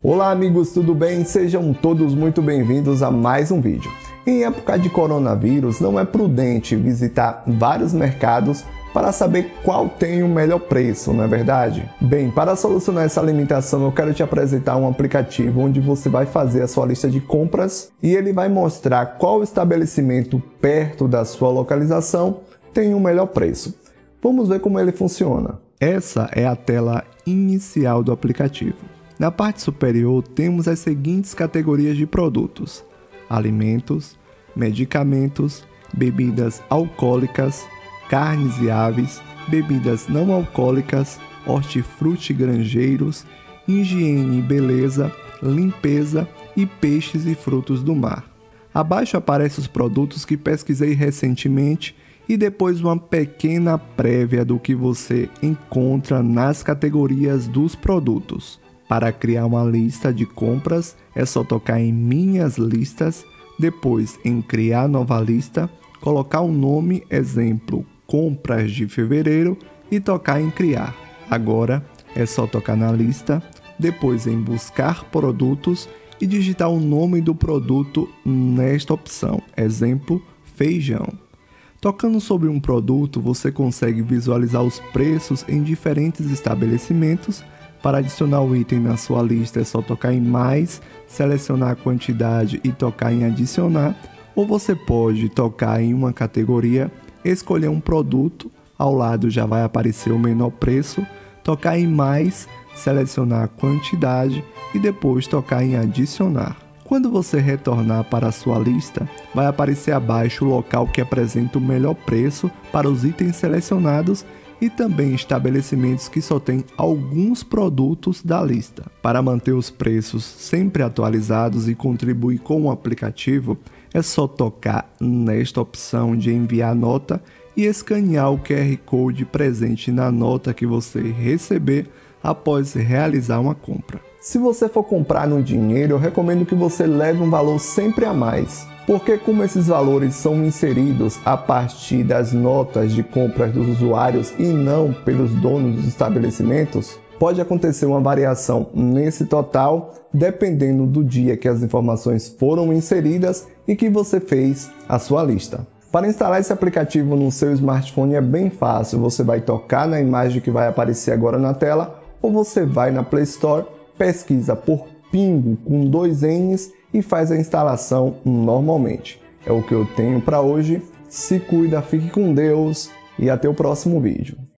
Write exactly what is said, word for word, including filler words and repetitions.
Olá amigos, tudo bem? Sejam todos muito bem-vindos a mais um vídeo. Em época de coronavírus, não é prudente visitar vários mercados para saber qual tem o melhor preço, não é verdade? Bem, para solucionar essa limitação, eu quero te apresentar um aplicativo onde você vai fazer a sua lista de compras e ele vai mostrar qual estabelecimento perto da sua localização tem o melhor preço. Vamos ver como ele funciona. Essa é a tela inicial do aplicativo. Na parte superior temos as seguintes categorias de produtos: alimentos, medicamentos, bebidas alcoólicas, carnes e aves, bebidas não alcoólicas, hortifruti grangeiros, higiene e beleza, limpeza e peixes e frutos do mar. Abaixo aparecem os produtos que pesquisei recentemente e depois uma pequena prévia do que você encontra nas categorias dos produtos. Para criar uma lista de compras, é só tocar em Minhas Listas, depois em Criar Nova Lista, colocar um nome, exemplo, Compras de Fevereiro, e tocar em Criar. Agora é só tocar na lista, depois em Buscar Produtos e digitar o nome do produto nesta opção, exemplo, feijão. Tocando sobre um produto, você consegue visualizar os preços em diferentes estabelecimentos. Para adicionar o item na sua lista é só tocar em mais, selecionar a quantidade e tocar em adicionar, ou você pode tocar em uma categoria, escolher um produto, ao lado já vai aparecer o menor preço, tocar em mais, selecionar a quantidade e depois tocar em adicionar. Quando você retornar para a sua lista, vai aparecer abaixo o local que apresenta o melhor preço para os itens selecionados e também estabelecimentos que só têm alguns produtos da lista. Para manter os preços sempre atualizados e contribuir com o aplicativo, é só tocar nesta opção de enviar nota e escanear o Q R Code presente na nota que você receber após realizar uma compra. Se você for comprar no dinheiro, eu recomendo que você leve um valor sempre a mais, porque como esses valores são inseridos a partir das notas de compras dos usuários e não pelos donos dos estabelecimentos, pode acontecer uma variação nesse total dependendo do dia que as informações foram inseridas e que você fez a sua lista. Para instalar esse aplicativo no seu smartphone é bem fácil, você vai tocar na imagem que vai aparecer agora na tela ou você vai na Play Store, pesquisa por Pingo com dois N's e faz a instalação normalmente. É o que eu tenho para hoje. Se cuida, fique com Deus e até o próximo vídeo.